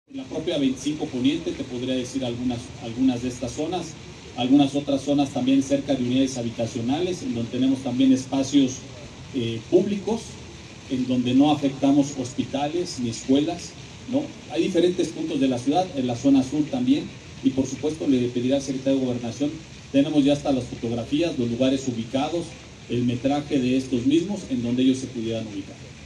La propia 25 Poniente, te podría decir algunas de estas zonas, algunas otras zonas también cerca de unidades habitacionales, en donde tenemos también espacios públicos, en donde no afectamos hospitales ni escuelas, ¿no? Hay diferentes puntos de la ciudad, en la zona sur también, y por supuesto le pediré al secretario de Gobernación, tenemos ya hasta las fotografías, los lugares ubicados, el metraje de estos mismos, en donde ellos se pudieran ubicar.